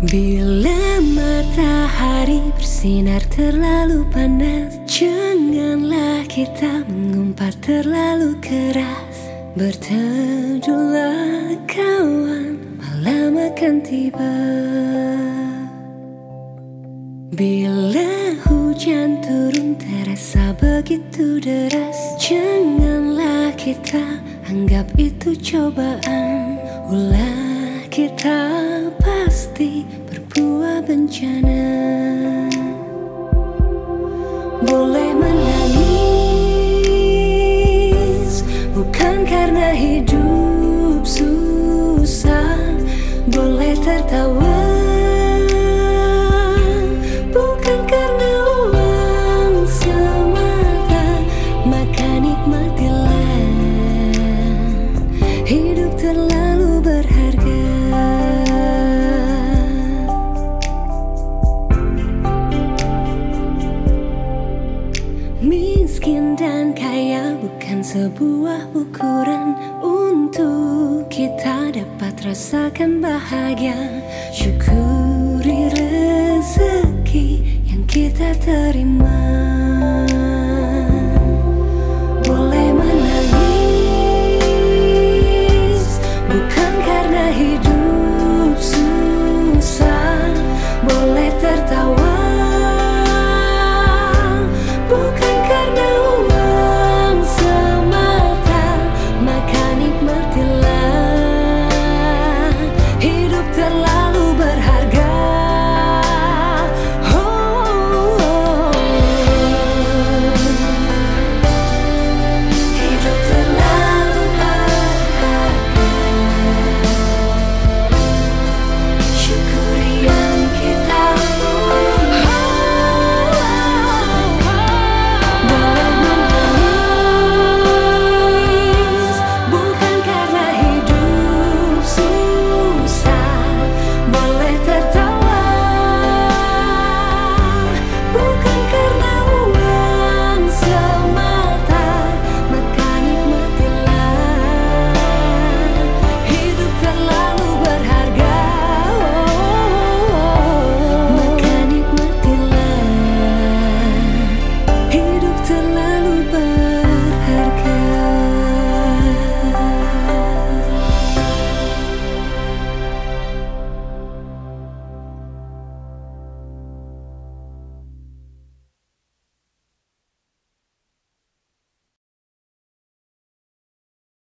Bila matahari bersinar terlalu panas, janganlah kita mengumpat terlalu keras. Berteduhlah kawan, malam akan tiba. Bila hujan turun terasa begitu deras, janganlah kita anggap itu cobaan. Ulah kita pasti berbuah bencana. Boleh menangis, bukan karena hidup susah. Boleh tertawa, bukan karena uang semata. Maka nikmatilah, hidup terlalu berharga. Miskin dan kaya bukan sebuah ukuran untuk kita dapat rasakan bahagia. Syukuri rezeki yang kita terima.